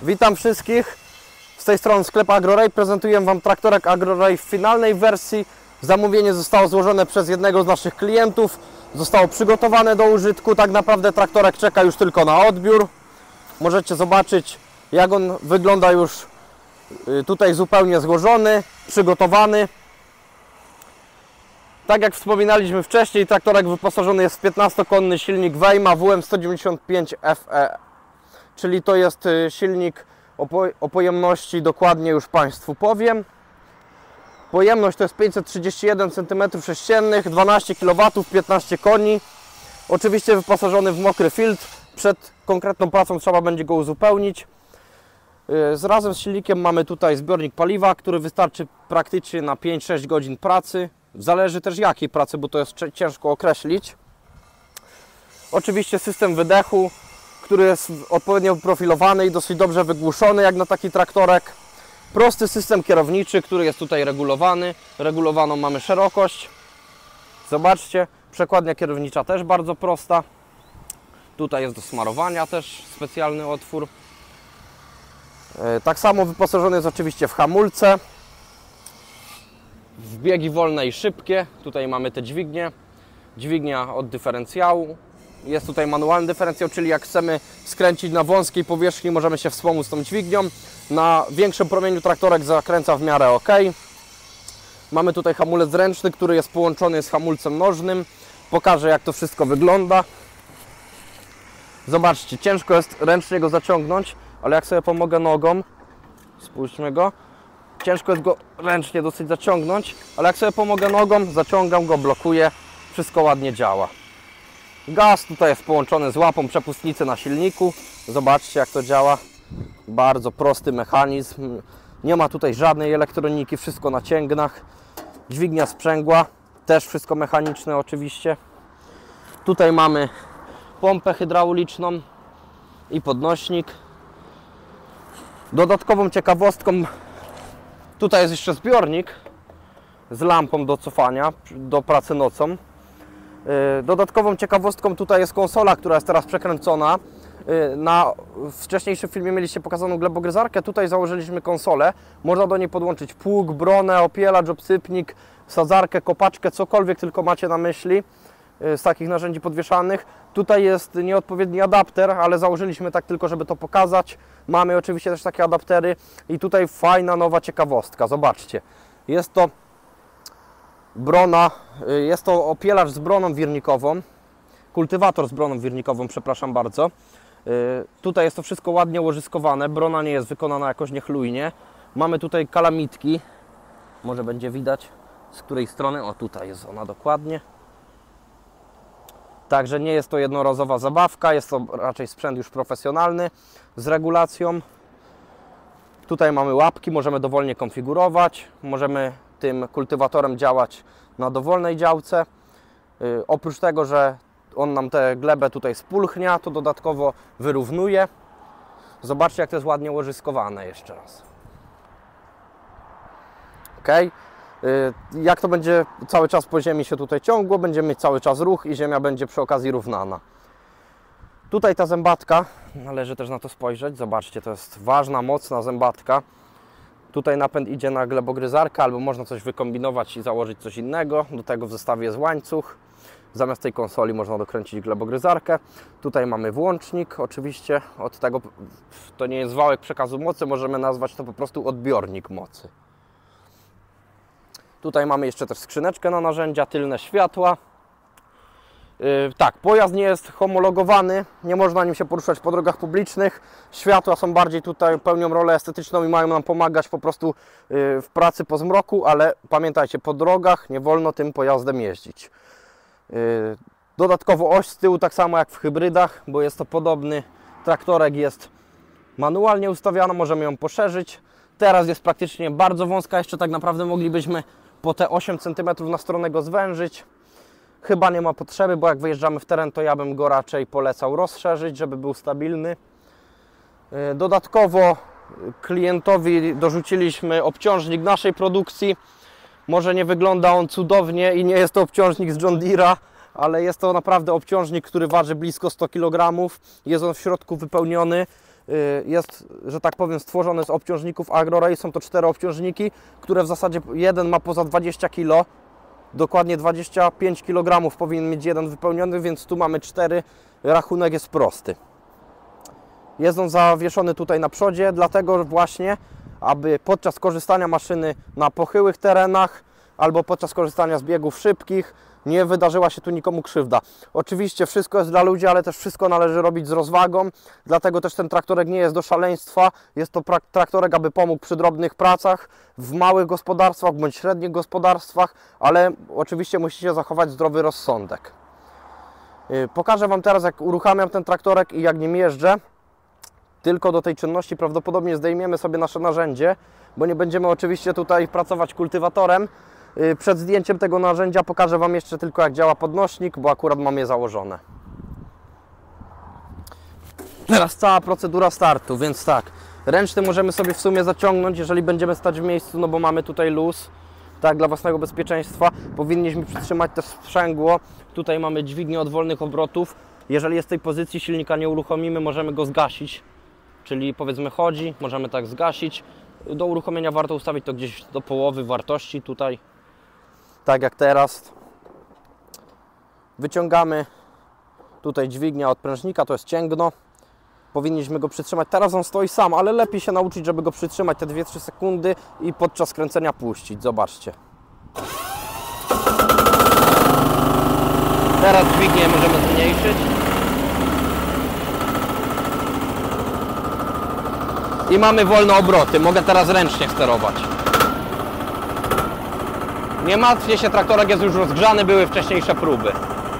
Witam wszystkich. Z tej strony sklep AgroRay. Prezentuję Wam traktorek AgroRay w finalnej wersji. Zamówienie zostało złożone przez jednego z naszych klientów. Zostało przygotowane do użytku. Tak naprawdę traktorek czeka już tylko na odbiór. Możecie zobaczyć, jak on wygląda już tutaj zupełnie złożony, przygotowany. Tak jak wspominaliśmy wcześniej, traktorek wyposażony jest w 15-konny silnik Wejma WM195FE. Czyli to jest silnik o pojemności, dokładnie już Państwu powiem. Pojemność to jest 531 cm3, 12 kW, 15 koni. Oczywiście wyposażony w mokry filtr. Przed konkretną pracą trzeba będzie go uzupełnić. Razem z silnikiem mamy tutaj zbiornik paliwa, który wystarczy praktycznie na 5-6 godzin pracy. Zależy też jakiej pracy, bo to jest ciężko określić. Oczywiście system wydechu, który jest odpowiednio wyprofilowany i dosyć dobrze wygłuszony jak na taki traktorek. Prosty system kierowniczy, który jest tutaj regulowany. Regulowaną mamy szerokość. Zobaczcie, przekładnia kierownicza też bardzo prosta. Tutaj jest do smarowania też specjalny otwór. Tak samo wyposażony jest oczywiście w hamulce. W biegi wolne i szybkie. Tutaj mamy te dźwignie. Dźwignia od dyferencjału. Jest tutaj manualny dyferencjał, czyli jak chcemy skręcić na wąskiej powierzchni, możemy się wspomóc tą dźwignią. Na większym promieniu traktorek zakręca w miarę ok. Mamy tutaj hamulec ręczny, który jest połączony z hamulcem nożnym. Pokażę, jak to wszystko wygląda. Zobaczcie, ciężko jest ręcznie go zaciągnąć, ale jak sobie pomogę nogą, spójrzmy go, ciężko jest go ręcznie dosyć zaciągnąć, ale jak sobie pomogę nogą, zaciągam go, blokuję, wszystko ładnie działa. Gaz tutaj jest połączony z łapą przepustnicy na silniku. Zobaczcie, jak to działa. Bardzo prosty mechanizm. Nie ma tutaj żadnej elektroniki, wszystko na cięgnach. Dźwignia sprzęgła, też wszystko mechaniczne oczywiście. Tutaj mamy pompę hydrauliczną i podnośnik. Dodatkową ciekawostką, tutaj jest jeszcze zbiornik z lampą do cofania, do pracy nocą. Dodatkową ciekawostką tutaj jest konsola, która jest teraz przekręcona. Na wcześniejszym filmie mieliście pokazaną glebogryzarkę, tutaj założyliśmy konsolę. Można do niej podłączyć pług, bronę, opielacz, obsypnik, sadzarkę, kopaczkę, cokolwiek tylko macie na myśli z takich narzędzi podwieszanych. Tutaj jest nieodpowiedni adapter, ale założyliśmy tak tylko, żeby to pokazać. Mamy oczywiście też takie adaptery i tutaj fajna nowa ciekawostka. Zobaczcie, jest to brona, jest to opielacz z broną wirnikową, kultywator z broną wirnikową, przepraszam bardzo. Tutaj jest to wszystko ładnie łożyskowane, brona nie jest wykonana jakoś niechlujnie. Mamy tutaj kalamitki, może będzie widać z której strony, o tutaj jest ona dokładnie. Także nie jest to jednorazowa zabawka, jest to raczej sprzęt już profesjonalny z regulacją. Tutaj mamy łapki, możemy dowolnie konfigurować, możemy tym kultywatorem działać na dowolnej działce. Oprócz tego, że on nam tę glebę tutaj spulchnia, to dodatkowo wyrównuje. Zobaczcie, jak to jest ładnie łożyskowane jeszcze raz. Ok. Jak to będzie cały czas po ziemi się tutaj ciągło, będziemy mieć cały czas ruch i ziemia będzie przy okazji równana. Tutaj ta zębatka, należy też na to spojrzeć, zobaczcie, to jest ważna, mocna zębatka. Tutaj napęd idzie na glebogryzarkę, albo można coś wykombinować i założyć coś innego. Do tego w zestawie jest łańcuch. Zamiast tej konsoli można dokręcić glebogryzarkę. Tutaj mamy włącznik, oczywiście od tego, to nie jest wałek przekazu mocy, możemy nazwać to po prostu odbiornik mocy. Tutaj mamy jeszcze też skrzyneczkę na narzędzia, tylne światła. Tak, pojazd nie jest homologowany, nie można nim się poruszać po drogach publicznych. Światła są bardziej tutaj, pełnią rolę estetyczną i mają nam pomagać po prostu w pracy po zmroku, ale pamiętajcie, po drogach nie wolno tym pojazdem jeździć. Dodatkowo oś z tyłu, tak samo jak w hybrydach, bo jest to podobny traktorek, jest manualnie ustawiana, możemy ją poszerzyć. Teraz jest praktycznie bardzo wąska, jeszcze tak naprawdę moglibyśmy po te 8 cm na stronę go zwężyć. Chyba nie ma potrzeby, bo jak wyjeżdżamy w teren, to ja bym go raczej polecał rozszerzyć, żeby był stabilny. Dodatkowo klientowi dorzuciliśmy obciążnik naszej produkcji. Może nie wygląda on cudownie i nie jest to obciążnik z John Deere'a, ale jest to naprawdę obciążnik, który waży blisko 100 kg. Jest on w środku wypełniony jest, że tak powiem, stworzony z obciążników AgroRay. Są to 4 obciążniki, które w zasadzie jeden ma poza 20 kg. Dokładnie 25 kg powinien mieć jeden wypełniony, więc tu mamy 4. Rachunek jest prosty. Jest on zawieszony tutaj na przodzie, dlatego właśnie, aby podczas korzystania maszyny na pochyłych terenach albo podczas korzystania z biegów szybkich nie wydarzyła się tu nikomu krzywda. Oczywiście wszystko jest dla ludzi, ale też wszystko należy robić z rozwagą, dlatego też ten traktorek nie jest do szaleństwa. Jest to traktorek, aby pomógł przy drobnych pracach, w małych gospodarstwach bądź średnich gospodarstwach, ale oczywiście musicie zachować zdrowy rozsądek. Pokażę Wam teraz, jak uruchamiam ten traktorek i jak nim jeżdżę. Tylko do tej czynności prawdopodobnie zdejmiemy sobie nasze narzędzie, bo nie będziemy oczywiście tutaj pracować kultywatorem. Przed zdjęciem tego narzędzia pokażę Wam jeszcze tylko, jak działa podnośnik, bo akurat mam je założone. Teraz cała procedura startu, więc tak, ręczny możemy sobie w sumie zaciągnąć, jeżeli będziemy stać w miejscu, no bo mamy tutaj luz, tak, dla własnego bezpieczeństwa. Powinniśmy przytrzymać też sprzęgło. Tutaj mamy dźwignię od wolnych obrotów. Jeżeli jest w tej pozycji silnika nie uruchomimy, możemy go zgasić. Czyli powiedzmy chodzi, możemy tak zgasić. Do uruchomienia warto ustawić to gdzieś do połowy wartości tutaj. Tak jak teraz. Wyciągamy tutaj dźwignię od prężnika, to jest cięgno. Powinniśmy go przytrzymać. Teraz on stoi sam, ale lepiej się nauczyć, żeby go przytrzymać te 2-3 sekundy i podczas kręcenia puścić. Zobaczcie. Teraz dźwignię możemy zmniejszyć. I mamy wolne obroty. Mogę teraz ręcznie sterować. Nie martwcie się, traktorek jest już rozgrzany, były wcześniejsze próby.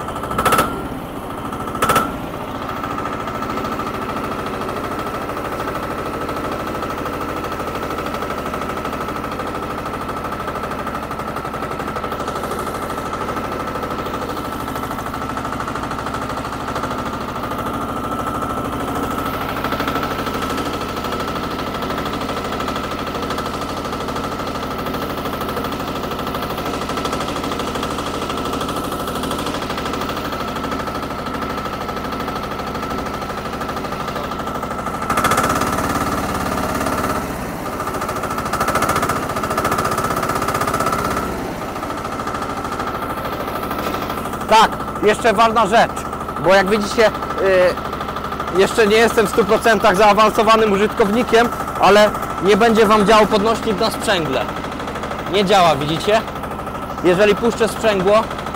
Tak, jeszcze ważna rzecz, bo jak widzicie, jeszcze nie jestem w 100% zaawansowanym użytkownikiem, ale nie będzie Wam działał podnośnik na sprzęgle. Nie działa, widzicie? Jeżeli puszczę sprzęgło,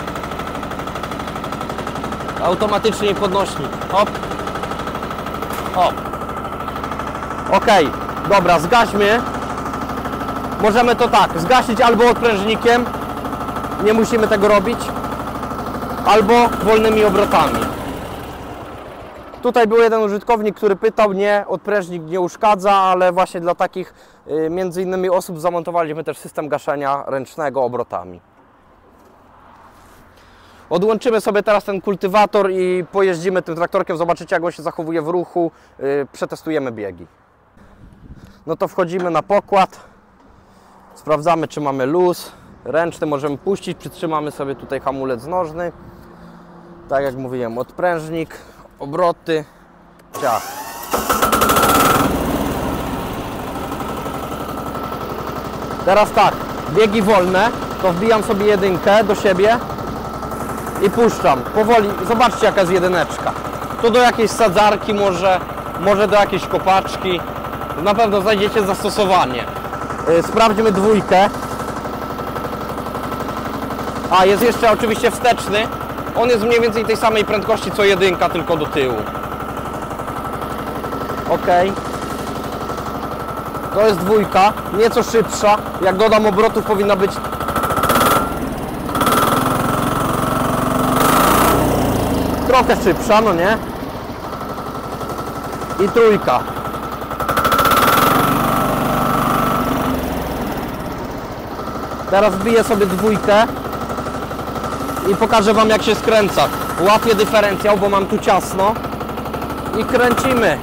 automatycznie podnośnik. Hop. Hop. Ok, dobra, zgaśmy. Możemy to tak, zgasić albo odprężnikiem, nie musimy tego robić, albo wolnymi obrotami. Tutaj był jeden użytkownik, który pytał, nie, odprężnik nie uszkadza, ale właśnie dla takich między innymi osób zamontowaliśmy też system gaszenia ręcznego obrotami. Odłączymy sobie teraz ten kultywator i pojeździmy tym traktorkiem, zobaczycie, jak on się zachowuje w ruchu, przetestujemy biegi. No to wchodzimy na pokład, sprawdzamy, czy mamy luz. Ręczny możemy puścić, przytrzymamy sobie tutaj hamulec nożny. Tak jak mówiłem, odprężnik, obroty, ciach. Teraz tak, biegi wolne, to wbijam sobie jedynkę do siebie i puszczam. Powoli, zobaczcie, jaka jest jedyneczka. Tu do jakiejś sadzarki może do jakiejś kopaczki. Na pewno znajdziecie zastosowanie. Sprawdźmy dwójkę. A, jest jeszcze oczywiście wsteczny. On jest mniej więcej tej samej prędkości co jedynka, tylko do tyłu. Ok. To jest dwójka, nieco szybsza. Jak dodam obrotów, powinna być trochę szybsza, no nie? I trójka. Teraz wbiję sobie dwójkę i pokażę Wam, jak się skręca. Łapię dyferencjał, bo mam tu ciasno i kręcimy.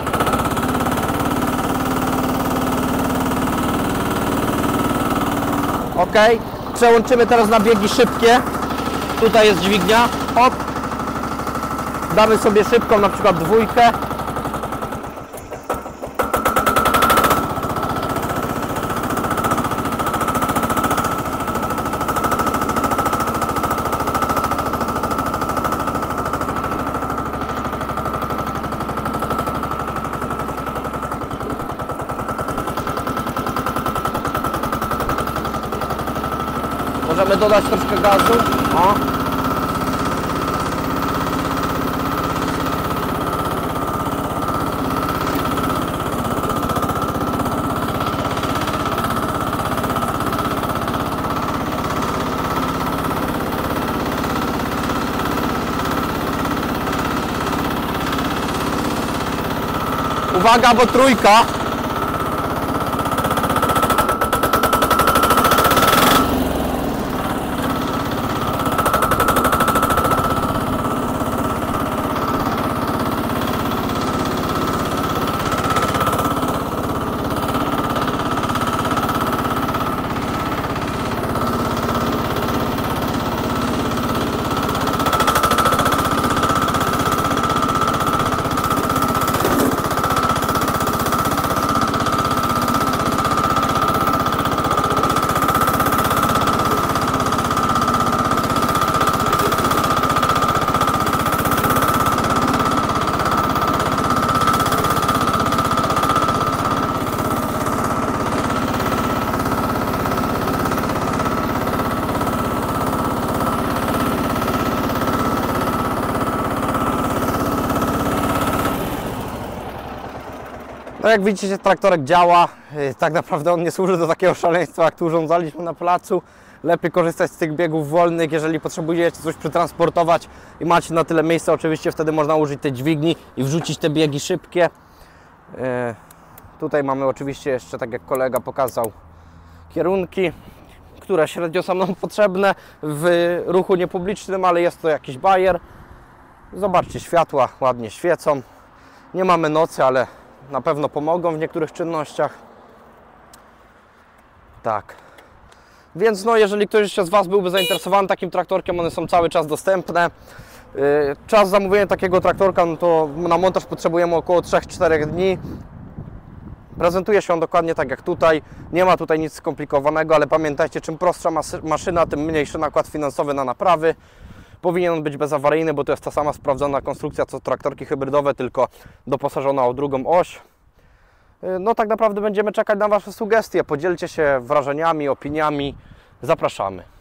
Ok, przełączymy teraz na biegi szybkie. Tutaj jest dźwignia, hop. Damy sobie szybką, na przykład dwójkę. Możemy dodać troszkę gazu. O. Uwaga, bo trójka. No jak widzicie, traktorek działa. Tak naprawdę on nie służy do takiego szaleństwa, jak tu urządzaliśmy na placu. Lepiej korzystać z tych biegów wolnych, jeżeli potrzebujecie coś przetransportować i macie na tyle miejsca. Oczywiście wtedy można użyć tej dźwigni i wrzucić te biegi szybkie. Tutaj mamy oczywiście jeszcze, tak jak kolega pokazał, kierunki, które średnio są nam potrzebne w ruchu niepublicznym, ale jest to jakiś bajer. Zobaczcie, światła ładnie świecą. Nie mamy nocy, ale na pewno pomogą w niektórych czynnościach. Tak. Więc no, jeżeli ktoś jeszcze z Was byłby zainteresowany takim traktorkiem, one są cały czas dostępne. Czas zamówienia takiego traktorka, no to na montaż potrzebujemy około 3-4 dni. Prezentuje się on dokładnie tak jak tutaj. Nie ma tutaj nic skomplikowanego, ale pamiętajcie, czym prostsza maszyna, tym mniejszy nakład finansowy na naprawy. Powinien on być bezawaryjny, bo to jest ta sama sprawdzona konstrukcja co traktorki hybrydowe, tylko doposażona o drugą oś. No tak naprawdę będziemy czekać na Wasze sugestie. Podzielcie się wrażeniami, opiniami. Zapraszamy.